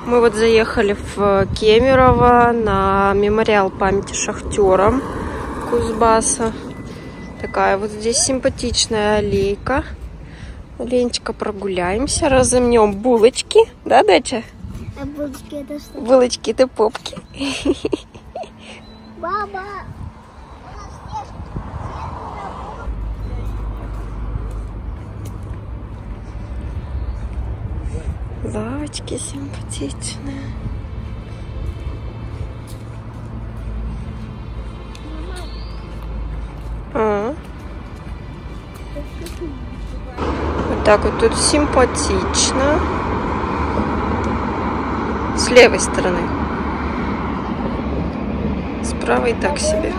Мы вот заехали в Кемерово на мемориал памяти шахтерам Кузбасса. Такая вот здесь симпатичная аллейка. Ленечка, прогуляемся, разомнем булочки. Да, доча? А булочки это что? Булочки это попки. Баба! Лавочки симпатичные. Вот так вот тут симпатично. С левой стороны. С правой так себе.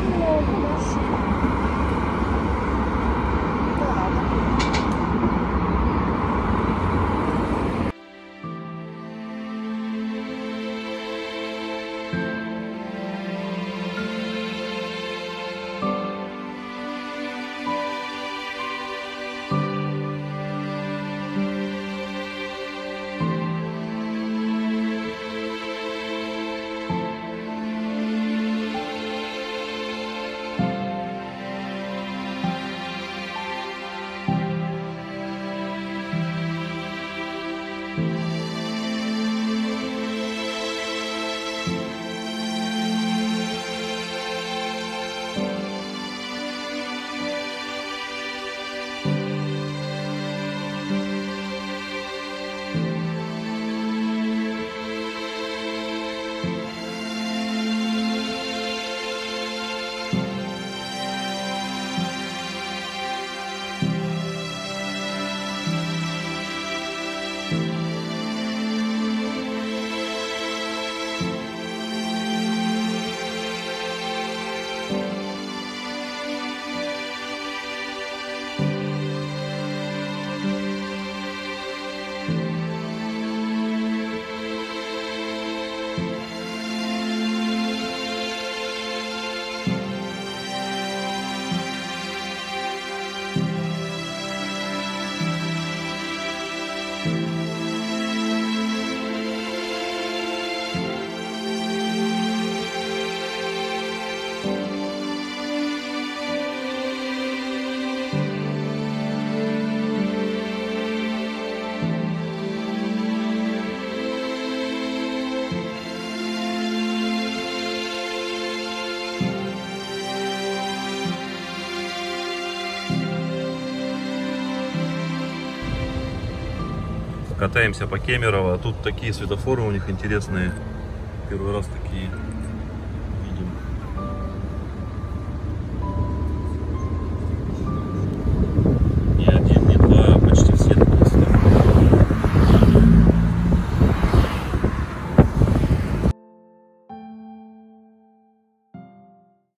Катаемся по Кемерово. Тут такие светофоры у них интересные. Первый раз такие